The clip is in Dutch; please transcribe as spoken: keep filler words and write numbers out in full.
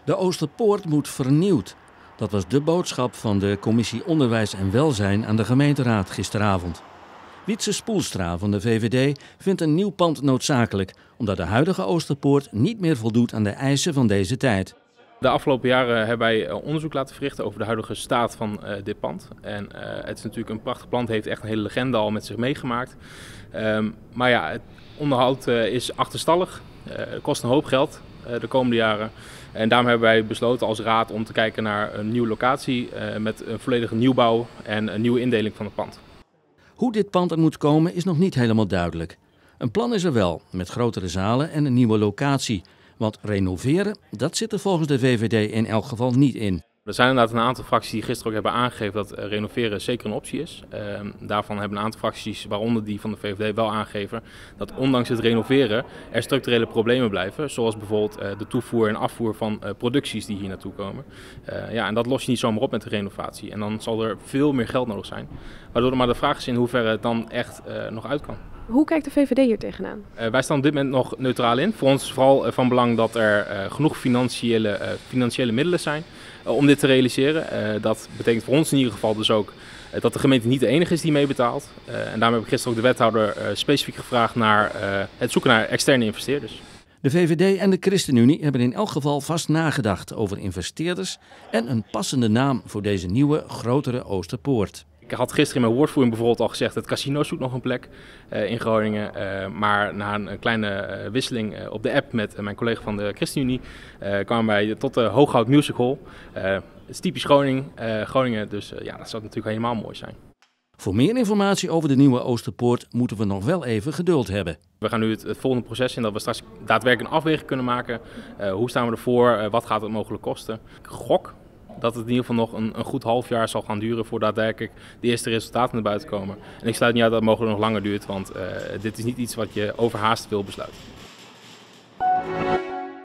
De Oosterpoort moet vernieuwd. Dat was de boodschap van de Commissie Onderwijs en Welzijn aan de gemeenteraad gisteravond. Wietse Spoelstra van de V V D vindt een nieuw pand noodzakelijk, omdat de huidige Oosterpoort niet meer voldoet aan de eisen van deze tijd. De afgelopen jaren hebben wij onderzoek laten verrichten over de huidige staat van uh, dit pand. En uh, het is natuurlijk een prachtig pand, heeft echt een hele legende al met zich meegemaakt. Um, maar ja, het onderhoud uh, is achterstallig, uh, het kost een hoop geld uh, de komende jaren. En daarom hebben wij besloten als raad om te kijken naar een nieuwe locatie uh, met een volledige nieuwbouw en een nieuwe indeling van het pand. Hoe dit pand er moet komen is nog niet helemaal duidelijk. Een plan is er wel, met grotere zalen en een nieuwe locatie. Want renoveren, dat zit er volgens de V V D in elk geval niet in. Er zijn inderdaad een aantal fracties die gisteren ook hebben aangegeven dat renoveren zeker een optie is. Uh, daarvan hebben een aantal fracties, waaronder die van de V V D, wel aangegeven dat ondanks het renoveren er structurele problemen blijven. Zoals bijvoorbeeld uh, de toevoer en afvoer van uh, producties die hier naartoe komen. Uh, ja, en dat los je niet zomaar op met de renovatie. En dan zal er veel meer geld nodig zijn. Waardoor er maar de vraag is in hoeverre het dan echt uh, nog uit kan. Hoe kijkt de V V D hier tegenaan? Uh, wij staan op dit moment nog neutraal in. Voor ons is vooral uh, van belang dat er uh, genoeg financiële, uh, financiële middelen zijn uh, om dit te realiseren. Uh, dat betekent voor ons in ieder geval dus ook uh, dat de gemeente niet de enige is die meebetaalt. Uh, en daarom heb ik gisteren ook de wethouder uh, specifiek gevraagd naar uh, het zoeken naar externe investeerders. De V V D en de ChristenUnie hebben in elk geval vast nagedacht over investeerders en een passende naam voor deze nieuwe, grotere Oosterpoort. Ik had gisteren in mijn woordvoering bijvoorbeeld al gezegd dat het casino zoekt nog een plek uh, in Groningen. Uh, maar na een, een kleine uh, wisseling uh, op de app met uh, mijn collega van de ChristenUnie uh, kwamen wij tot de Hooghout Music Hall. Uh, het is typisch Groningen, uh, Groningen dus uh, ja, dat zou natuurlijk helemaal mooi zijn. Voor meer informatie over de nieuwe Oosterpoort moeten we nog wel even geduld hebben. We gaan nu het, het volgende proces in dat we straks daadwerkelijk een afweging kunnen maken. Uh, hoe staan we ervoor? Uh, wat gaat het mogelijk kosten? Ik gok dat het in ieder geval nog een, een goed half jaar zal gaan duren voordat daadwerkelijk de eerste resultaten naar buiten komen. En ik sluit niet uit dat het mogelijk nog langer duurt, want uh, dit is niet iets wat je overhaast wil besluiten.